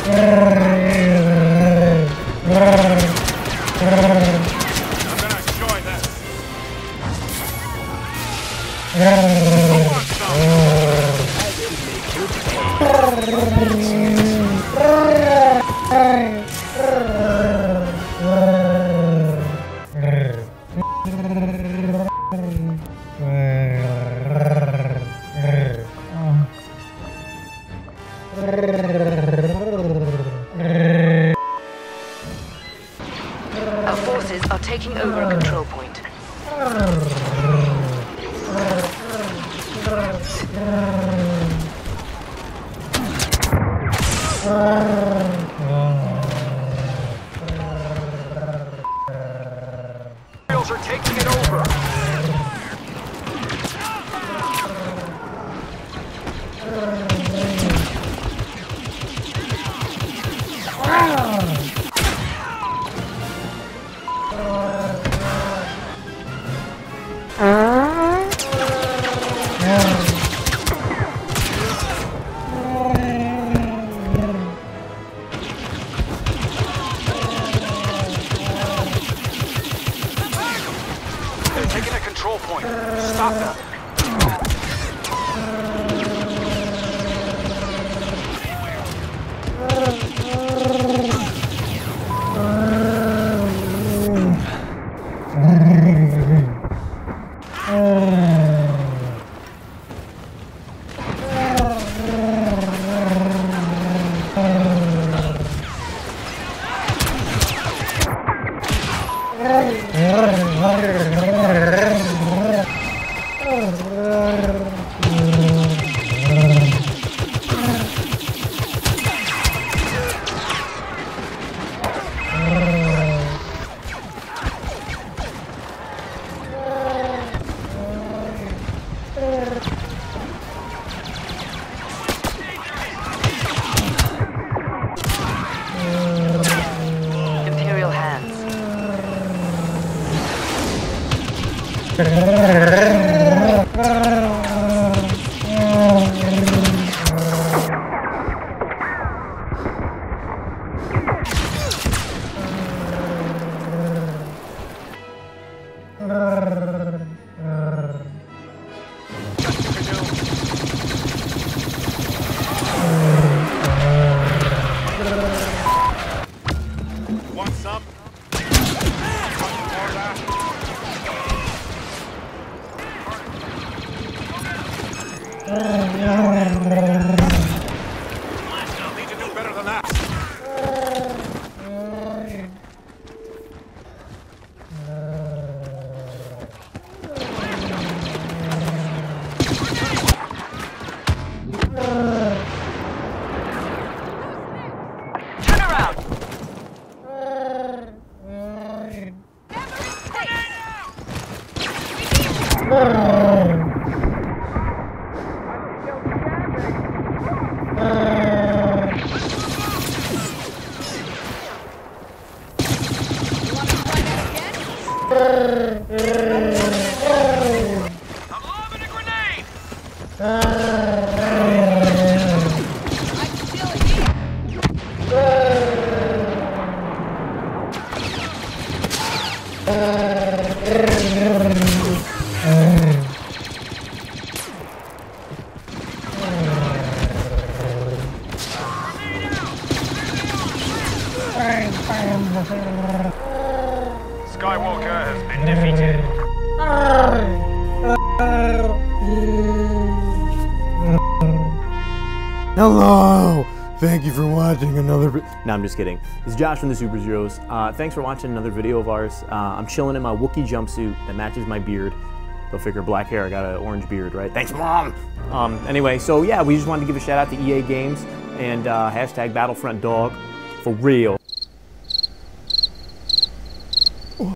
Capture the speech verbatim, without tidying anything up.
Our forces are taking over a control point. Imperials are taking it over. They're taking a control point. Stop them. Imperial hands. Want some? Need to do better than that. Turn around! I'm lobbing a grenade! Skywalker has been defeated. Hello! Thank you for watching another vi- No, I'm just kidding. This is Josh from the Super Zeros. Uh, thanks for watching another video of ours. Uh, I'm chilling in my Wookiee jumpsuit that matches my beard. Go figure, black hair, I got an orange beard, right? Thanks, Mom! Um, anyway, so yeah, we just wanted to give a shout out to E A Games and uh, hashtag Battlefront Dog. For real.